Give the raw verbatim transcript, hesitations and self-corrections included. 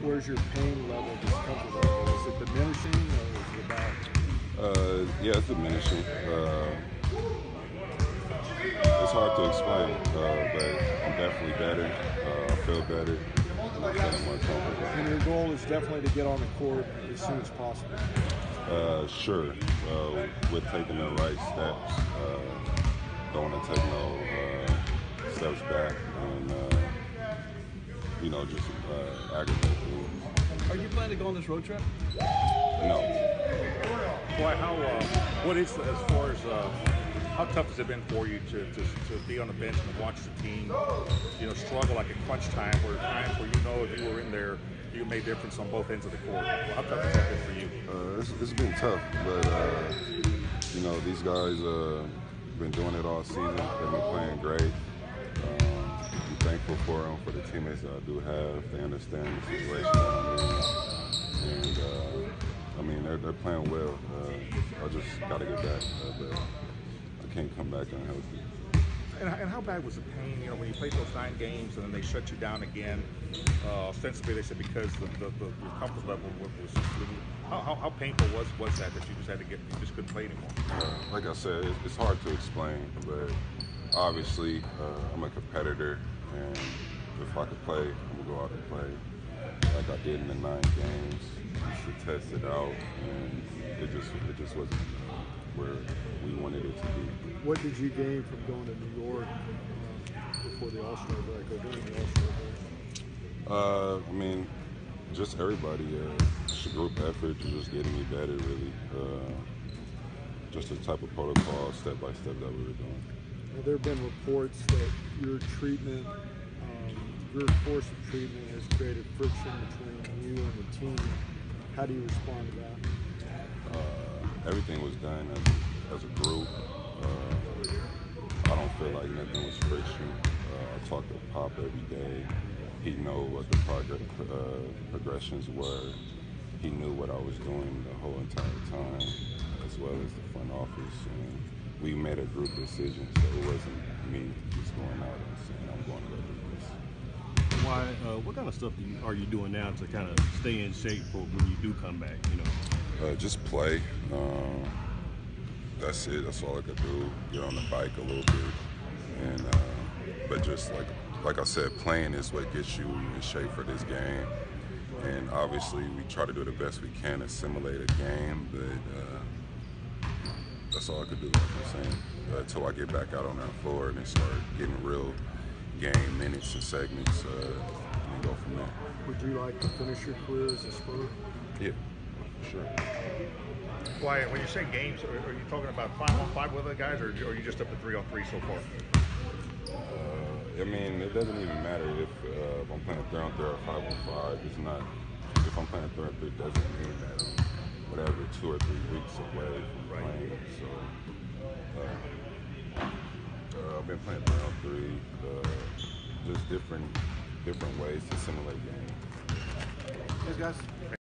where's your pain level, discomfort level? Is it diminishing or is it about? Uh, yeah, it's diminishing. Uh, it's hard to explain, uh, but I'm definitely better. Uh, I feel better, and I'm feeling more comfortable. And your goal is definitely to get on the court as soon as possible. Uh, sure, uh, with taking the right steps, uh, don't want to take no uh, steps back, and uh, you know, just uh, aggravate things. Are you planning to go on this road trip? No. Boy, how uh, what is as far as uh, how tough has it been for you to, to to be on the bench and watch the team, you know, struggle like a crunch time, where times where you know if you were in there, you made a difference on both ends of the court. Well, how tough has that been for you? Uh, it's, it's been tough, but uh, you know, these guys uh, been doing it all season. They've been playing great. Um, I'm thankful for them, for the teammates that I do have. They understand the situation that I'm in, and uh, I mean, they're, they're playing well. Uh, I just got to get back, uh, but I can't come back unhealthy. And, and how bad was the pain, you know, when you played those nine games and then they shut you down again? Uh, ostensibly, they said because the, the, the your comfort level was, was how, how, how painful was, was that that you just had to get, you just couldn't play anymore? Uh, like I said, it's, it's hard to explain, but obviously uh, I'm a competitor, and if I could play, I'm going to go out and play like I did in the nine games, just to test it out, and it just, it just wasn't where we wanted it to be. What did you gain from going to New York uh, before the All-Star break or during the All-Star break? Uh, I mean, just everybody. Uh, it's a group effort. Just getting me better, really. Uh, just the type of protocol, step by step, that we were doing. Well, there have been reports that your treatment, um, your course of treatment has created friction between you and the team. How do you respond to that? Uh, everything was done as, as a group. Uh, I don't feel like nothing was friction. Uh, I talk to Pop every day. He know what the progress, uh, progressions were. He knew what I was doing the whole entire time, as well as the front office. And we made a group decision, so it wasn't me just going out and saying I'm going to go do this. Why? Uh, what kind of stuff do you, are you doing now to kind of stay in shape for when you do come back? You know, uh, just play. Um, that's it. That's all I could do. Get on the bike a little bit, and uh, but just like like I said, playing is what gets you in shape for this game. And obviously, we try to do the best we can to simulate a game, but uh, that's all I could do. Like I'm saying, uh, until I get back out on that floor and then start getting real game minutes and segments, uh, and go from there. Would you like to finish your career as a Spur? Yeah, for sure. Why, when you say games, are, are you talking about five on five with other guys, or are you just up to three on three so far? Uh, I mean, it doesn't even matter if, uh, if I'm playing three on three or five on five. It's not. If I'm playing three on three, it doesn't mean that I'm whatever two or three weeks away from Right. playing. So uh, uh, I've been playing three on three, uh, just different different ways to simulate games. Yes, guys.